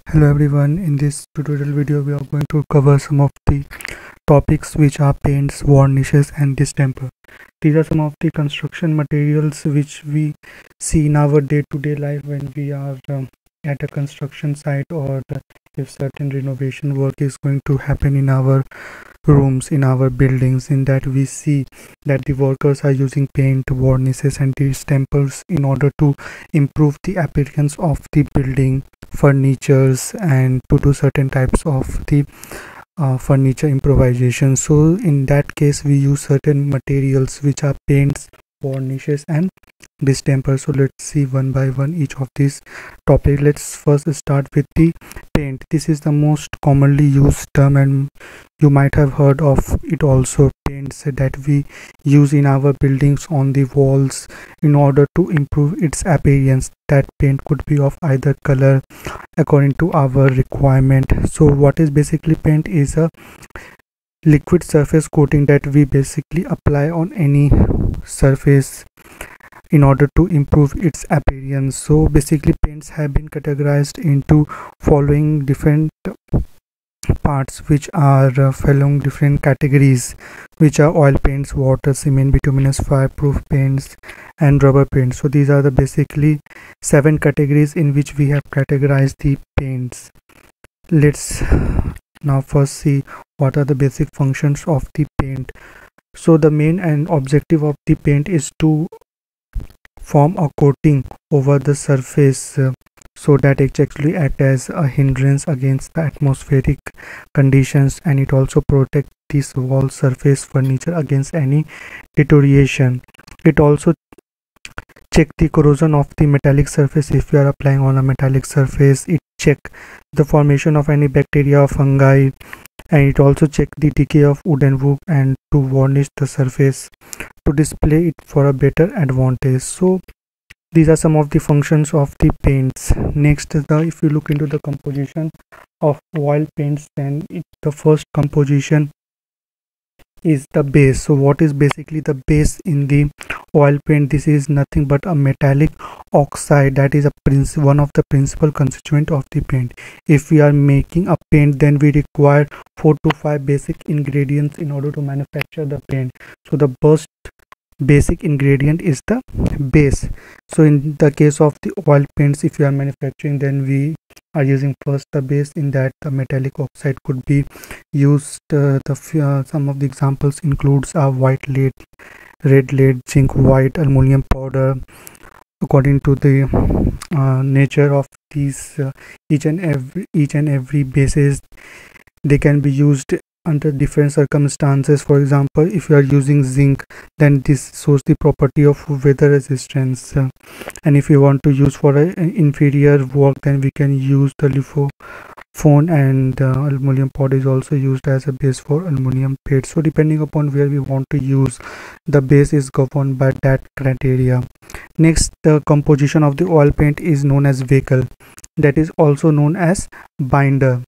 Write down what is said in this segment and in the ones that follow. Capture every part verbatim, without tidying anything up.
Hello everyone, in this tutorial video we are going to cover some of the topics which are paints, varnishes and distemper. These are some of the construction materials which we see in our day-to-day life when we are um, at a construction site, or the, if certain renovation work is going to happen in our rooms, in our buildings. In that we see that the workers are using paint, varnishes and distempers in order to improve the appearance of the building, furnitures, and to do certain types of the uh, furniture improvisation. So in that case we use certain materials which are paints, varnishes and distemper. So let's see one by one each of these topics. Let's first start with the paint. This is the most commonly used term and you might have heard of it also. Paints that we use in our buildings, on the walls, in order to improve its appearance. That paint could be of either color according to our requirement. So what is basically paint is a liquid surface coating that we basically apply on any surface in order to improve its appearance. So basically paints have been categorized into following different parts, which are uh, following different categories, which are oil paints, water, cement, bituminous, fireproof paints and rubber paints. So these are the basically seven categories in which we have categorized the paints. Let's now first see what are the basic functions of the paint. So the main and objective of the paint is to form a coating over the surface uh, so that it actually acts as a hindrance against the atmospheric conditions, and it also protects this wall surface furniture against any deterioration. It also check the corrosion of the metallic surface. If you are applying on a metallic surface, it check the formation of any bacteria or fungi, and it also check the decay of wood and wood, and to varnish the surface to display it for a better advantage. So these are some of the functions of the paints. Next is the, if you look into the composition of oil paints, then it, the first composition is the base. So what is basically the base in the oil paint? This is nothing but a metallic oxide that is a princ one of the principal constituent of the paint. If we are making a paint, then we require four to five basic ingredients in order to manufacture the paint. So the first basic ingredient is the base. So in the case of the oil paints, if you are manufacturing, then we are using first the base. In that the metallic oxide could be used. Uh, the uh, some of the examples includes a white lead, red lead, zinc white, aluminum powder. According to the uh, nature of these uh, each and every each and every bases, they can be used under different circumstances. For example, if you are using zinc, then this shows the property of weather resistance, uh, and if you want to use for an inferior work, then we can use the lithophone, and uh, aluminum powder is also used as a base for aluminum paint. So depending upon where we want to use, the base is governed by that criteria. Next, the composition of the oil paint is known as vehicle, that is also known as binder.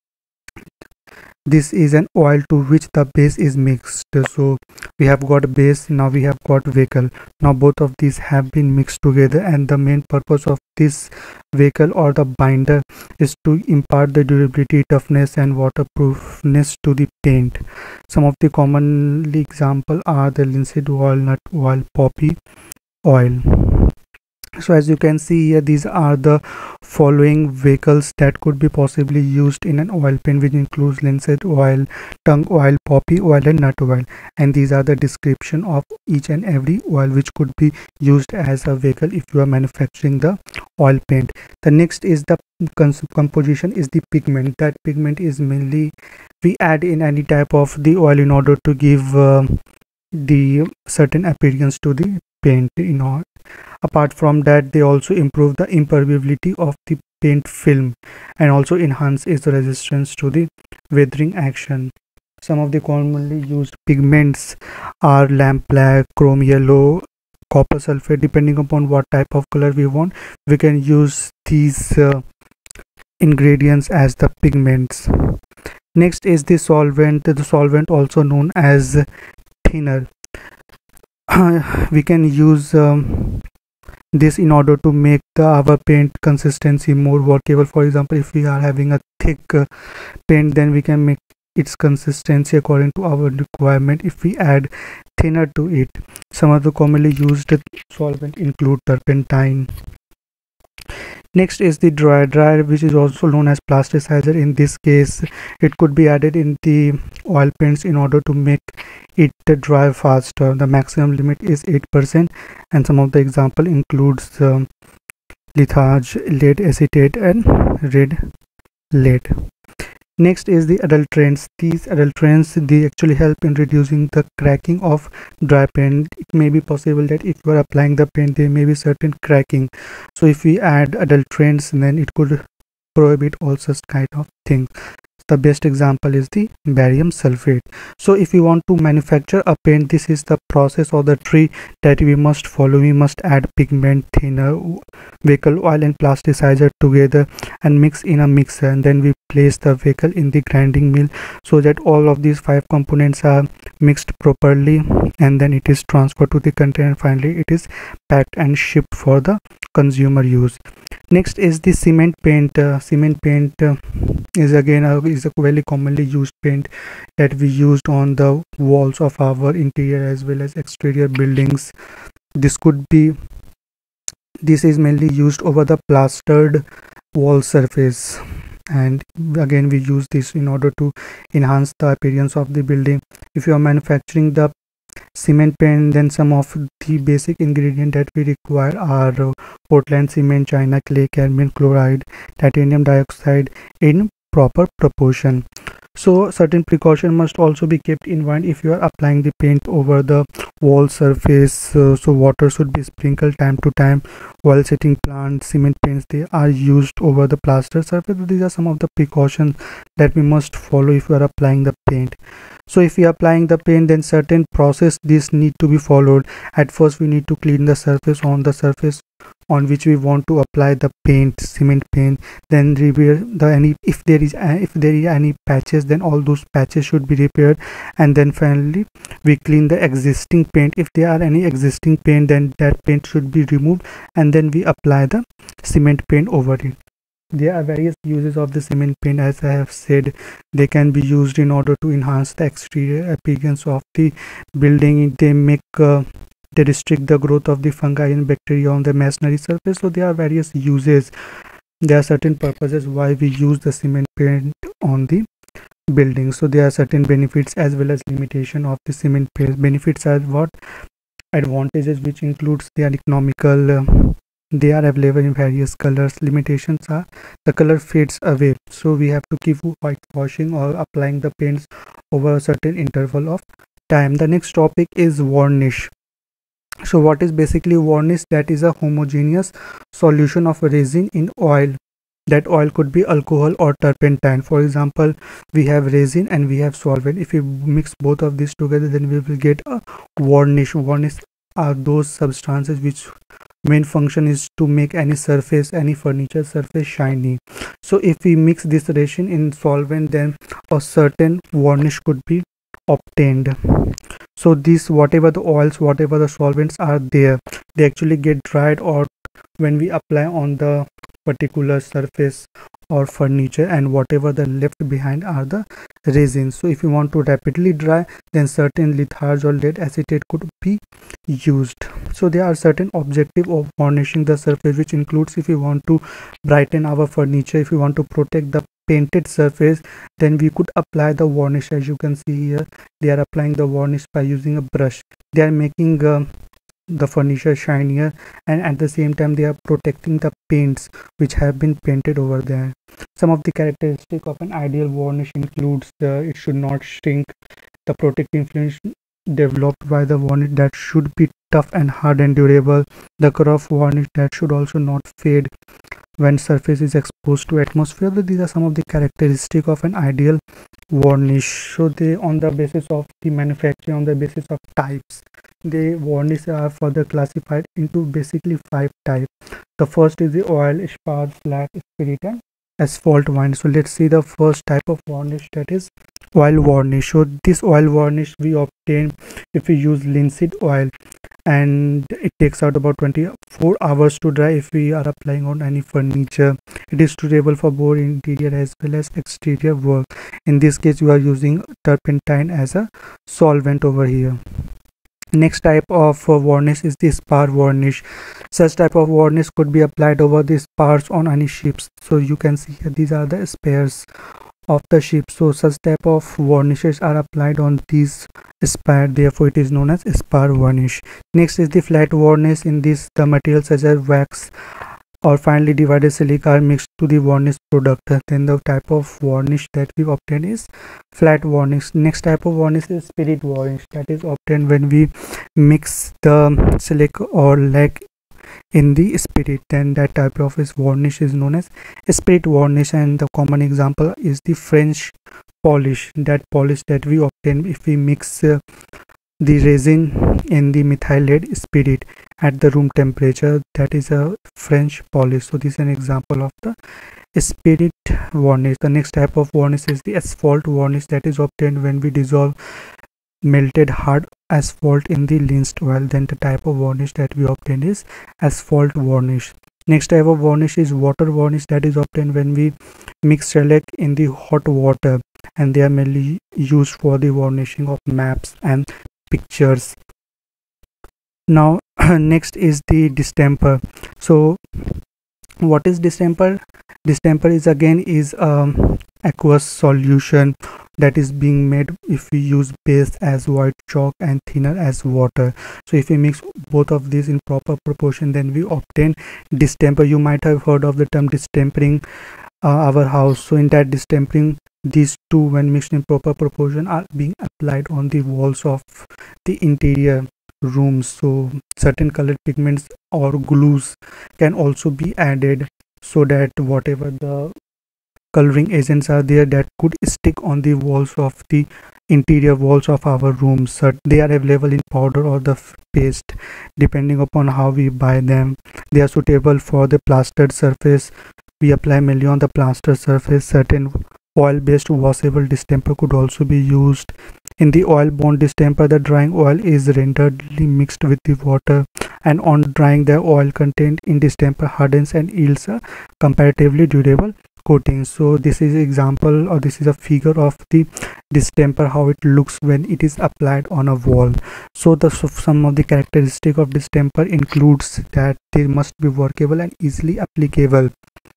This is an oil to which the base is mixed. So we have got base, now we have got vehicle. Now both of these have been mixed together, and the main purpose of this vehicle or the binder is to impart the durability, toughness and waterproofness to the paint. Some of the commonly example are the linseed oil, nut oil, poppy oil. So as you can see here, these are the following vehicles that could be possibly used in an oil paint, which includes linseed oil, tung oil, poppy oil and nut oil. And these are the description of each and every oil which could be used as a vehicle if you are manufacturing the oil paint. The next is the composition is the pigment. That pigment is mainly we add in any type of the oil in order to give uh, the certain appearance to the paint. In all, apart from that, they also improve the impermeability of the paint film and also enhance its resistance to the weathering action. Some of the commonly used pigments are lamp black, chrome yellow, copper sulfate. Depending upon what type of color we want, we can use these uh, ingredients as the pigments. Next is the solvent. The solvent also known as thinner. Uh, we can use um, this in order to make the our paint consistency more workable. For example, if we are having a thick uh, paint, then we can make its consistency according to our requirement if we add thinner to it. Some of the commonly used solvent include turpentine. Next is the dryer. Dryer, which is also known as plasticizer. In this case, it could be added in the oil paints in order to make it dry faster. The maximum limit is eight percent, and some of the example includes um, litharge, lead acetate, and red lead. Next is the adulterants. These adulterants, they actually help in reducing the cracking of dry paint. It may be possible that if you are applying the paint, there may be certain cracking. So if we add adulterants, then it could prohibit all such kind of things. The best example is the barium sulfate. So if you want to manufacture a paint, this is the process or the tree that we must follow. We must add pigment, thinner, vehicle oil and plasticizer together and mix in a mixer, and then we place the vehicle in the grinding mill so that all of these five components are mixed properly, and then it is transferred to the container, and finally it is packed and shipped for the consumer use. Next is the cement paint. Uh, cement paint uh, is again a, is a very commonly used paint that we used on the walls of our interior as well as exterior buildings. This could be this is mainly used over the plastered wall surface, and again we use this in order to enhance the appearance of the building. If you are manufacturing the cement paint, then some of the basic ingredients that we require are uh, Portland cement, China clay, cadmium chloride, titanium dioxide in proper proportion. So certain precaution must also be kept in mind if you are applying the paint over the wall surface. Uh, so water should be sprinkled time to time while setting plants. Cement paints, they are used over the plaster surface. These are some of the precautions that we must follow if we are applying the paint. So if we are applying the paint, then certain process this need to be followed. At first we need to clean the surface on the surface on which we want to apply the paint, cement paint. Then repair the any if there is uh, if there is any patches, then all those patches should be repaired, and then finally we clean the existing paint. If there are any existing paint, then that paint should be removed, and then we apply the cement paint over it. There are various uses of the cement paint. As I have said, they can be used in order to enhance the exterior appearance of the building. They make uh, they restrict the growth of the fungi and bacteria on the masonry surface. So there are various uses. There are certain purposes why we use the cement paint on the building. So there are certain benefits as well as limitation of the cement paint. Benefits are what? Advantages, which includes they are economical. Uh, they are available in various colors. Limitations are the color fades away, so we have to keep whitewashing or applying the paints over a certain interval of time. The next topic is varnish. So what is basically varnish? That is a homogeneous solution of resin in oil. That oil could be alcohol or turpentine. For example, we have resin and we have solvent. If we mix both of these together, then we will get a varnish. Varnish are those substances which main function is to make any surface, any furniture surface shiny. So if we mix this resin in solvent, then a certain varnish could be obtained. So this, whatever the oils, whatever the solvents are there, they actually get dried or when we apply on the particular surface or furniture, and whatever the left behind are the resins. So if you want to rapidly dry, then certain litharge or lead acetate could be used. So there are certain objective of varnishing the surface, which includes if you want to brighten our furniture, if you want to protect the painted surface, then we could apply the varnish. As you can see here, they are applying the varnish by using a brush. They are making uh, the furniture shinier, and at the same time they are protecting the paints which have been painted over there. Some of the characteristics of an ideal varnish includes uh, it should not shrink. The protective film developed by the varnish, that should be tough and hard and durable. The color of varnish, that should also not fade when surface is exposed to atmosphere. These are some of the characteristics of an ideal varnish. So they, on the basis of the manufacturing, on the basis of types, the varnish are further classified into basically five types. The first is the oil, spar, slag, spirit and asphalt varnish. So let's see the first type of varnish, that is oil varnish. So this oil varnish we obtain if we use linseed oil. and it takes out about twenty-four hours to dry if we are applying on any furniture. It is suitable for both interior as well as exterior work. In this case, you are using turpentine as a solvent over here. Next type of uh, varnish is the spar varnish. Such type of varnish could be applied over the spars on any ships. So you can see here, these are the spares of the ship. So such type of varnishes are applied on these spar, therefore it is known as spar varnish. Next is the flat varnish. In this, the materials such as wax or finely divided silica are mixed to the varnish product. Then the type of varnish that we obtain is flat varnish. Next type of varnish is spirit varnish, that is obtained when we mix the silica or lac in the spirit. Then that type of is varnish is known as spirit varnish, and the common example is the French polish, that polish that we obtain if we mix uh, the resin in the methyl lead spirit at the room temperature. That is a French polish. So this is an example of the spirit varnish. The next type of varnish is the asphalt varnish, that is obtained when we dissolve melted hard asphalt in the lensed oil. Then the type of varnish that we obtain is asphalt varnish. Next type of varnish is water varnish, that is obtained when we mix shellac in the hot water, and they are mainly used for the varnishing of maps and pictures. Now next is the distemper. So what is distemper? Distemper is again is um aqueous solution that is being made if we use base as white chalk and thinner as water. So if we mix both of these in proper proportion, then we obtain distemper. You might have heard of the term distempering uh, our house. So in that distempering, these two, when mixed in proper proportion, are being applied on the walls of the interior rooms. So certain colored pigments or glues can also be added, so that whatever the coloring agents are there, that could stick on the walls of the interior walls of our rooms. So they are available in powder or the paste, depending upon how we buy them. They are suitable for the plastered surface. We apply mainly on the plastered surface. Certain oil based washable distemper could also be used. In the oil bond distemper, the drying oil is renderedly mixed with the water, and on drying, the oil contained in distemper hardens and yields a comparatively durable coating. So this is an example, or this is a figure of the distemper, how it looks when it is applied on a wall. So the so some of the characteristic of distemper includes that they must be workable and easily applicable,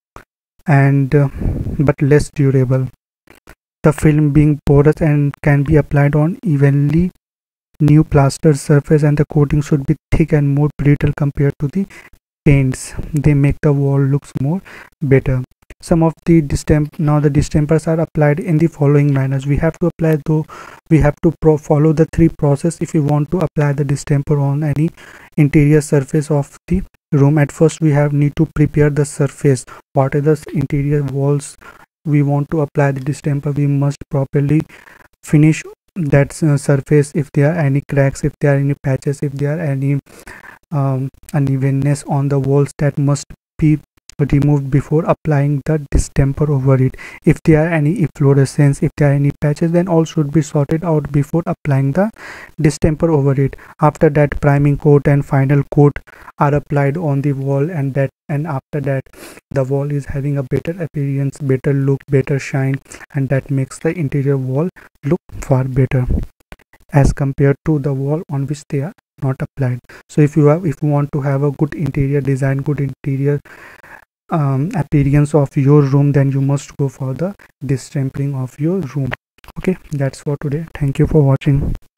and uh, but less durable. The film being porous and can be applied on evenly new plastered surface, and the coating should be thick and more brittle compared to the paints. They make the wall looks more better. Some of the distemp now the distempers are applied in the following manners. We have to apply though we have to pro follow the three process if we want to apply the distemper on any interior surface of the room. At first, we have need to prepare the surface. What are the interior walls we want to apply the distemper? We must properly finish that uh, surface. If there are any cracks, if there are any patches, if there are any um, unevenness on the walls, that must be removed before applying the distemper over it. If there are any efflorescence, if there are any patches, then all should be sorted out before applying the distemper over it. After that, priming coat and final coat are applied on the wall, and that and after that the wall is having a better appearance, better look, better shine, and that makes the interior wall look far better as compared to the wall on which they are not applied. So if you have if you want to have a good interior design, good interior um, appearance of your room, then you must go for the distempering of your room. Okay, that's for today. Thank you for watching.